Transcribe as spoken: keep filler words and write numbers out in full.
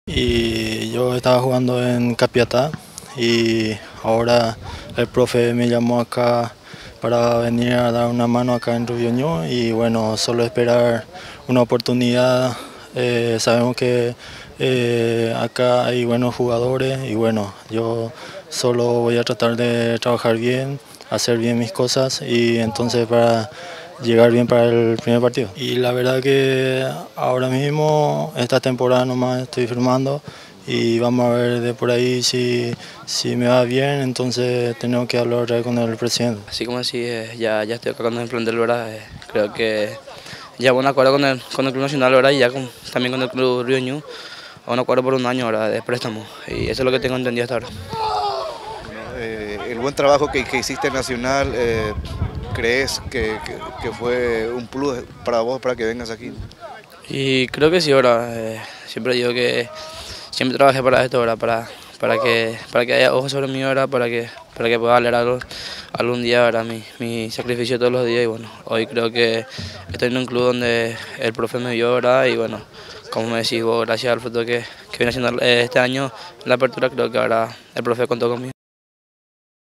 Y yo estaba jugando en Capiatá y ahora el profe me llamó acá para venir a dar una mano acá en Rubio Ñu y bueno, solo esperar una oportunidad. Eh, sabemos que eh, acá hay buenos jugadores y bueno, yo solo voy a tratar de trabajar bien, hacer bien mis cosas y entonces para llegar bien para el primer partido. Y la verdad que ahora mismo, esta temporada nomás estoy firmando y vamos a ver de por ahí si, si me va bien, entonces tengo que hablar otra vez con el presidente. Así como así, eh, ya, ya estoy acá con el plantel, ¿verdad? Eh, creo que ya hubo un acuerdo con el, con el Club Nacional, ¿verdad? Y ya con, también con el Club Río Ñu, un acuerdo por un año, ¿verdad? De préstamo, y eso es lo que tengo entendido hasta ahora. Bueno, eh, el buen trabajo que, que hiciste en Nacional, eh, ¿crees que, que, que fue un plus para vos para que vengas aquí? Y creo que sí, ¿verdad? Eh, siempre digo que siempre trabajé para esto, ¿verdad? Para, para, que, para que haya ojos sobre mí, ¿verdad? Para que, para que pueda valer algo, algún día, ¿verdad? Mi, mi sacrificio todos los días y bueno, hoy creo que estoy en un club donde el profe me vio, ¿verdad? Y bueno, como me decís vos, gracias al fruto que, que viene haciendo este año en la apertura, creo que ahora el profe contó conmigo.